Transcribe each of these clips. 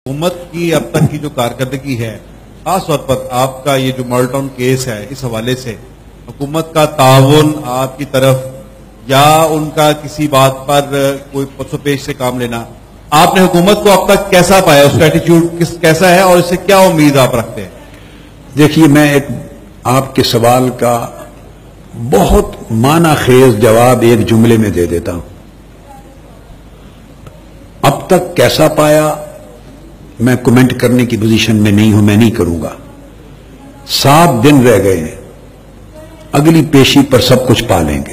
हुकूमत की अब तक की जो कारकर्दगी है, खासतौर पर आपका ये जो मॉडल केस है, इस हवाले से हुकूमत का ताउन आपकी तरफ या उनका किसी बात पर कोई पसोपेश से काम लेना, आपने हुकूमत को अब तक कैसा पाया, उसका एटीट्यूड कैसा है और इससे क्या उम्मीद आप रखते हैं? देखिए, मैं एक आपके सवाल का बहुत मानाखेज जवाब एक जुमले में दे देता हूं। अब तक कैसा पाया मैं कमेंट करने की पोजीशन में नहीं हूं, मैं नहीं करूंगा। 7 दिन रह गए हैं, अगली पेशी पर सब कुछ पा लेंगे।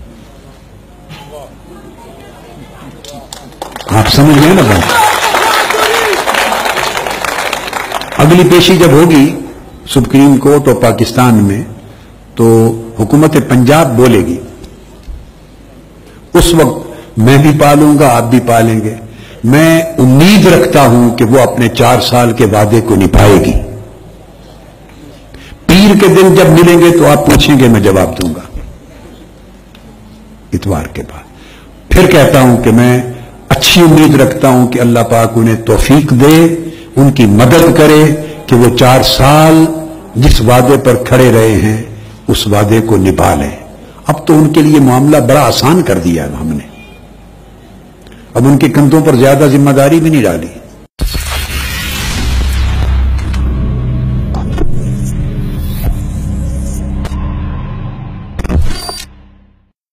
आप समझ गए ना बात? अगली पेशी जब होगी सुप्रीम कोर्ट और पाकिस्तान में, तो हुकूमत पंजाब बोलेगी, उस वक्त मैं भी पालूंगा, आप भी पालेंगे। मैं उम्मीद रखता हूं कि वो अपने 4 साल के वादे को निभाएगी। पीर के दिन जब मिलेंगे तो आप पूछेंगे, मैं जवाब दूंगा इतवार के बाद। फिर कहता हूं कि मैं अच्छी उम्मीद रखता हूं कि अल्लाह पाक उन्हें तौफीक दे, उनकी मदद करे कि वो 4 साल जिस वादे पर खड़े रहे हैं उस वादे को निभा लें। अब तो उनके लिए मामला बड़ा आसान कर दिया है हमने। अब उनके कंधों पर ज्यादा जिम्मेदारी भी नहीं डाली।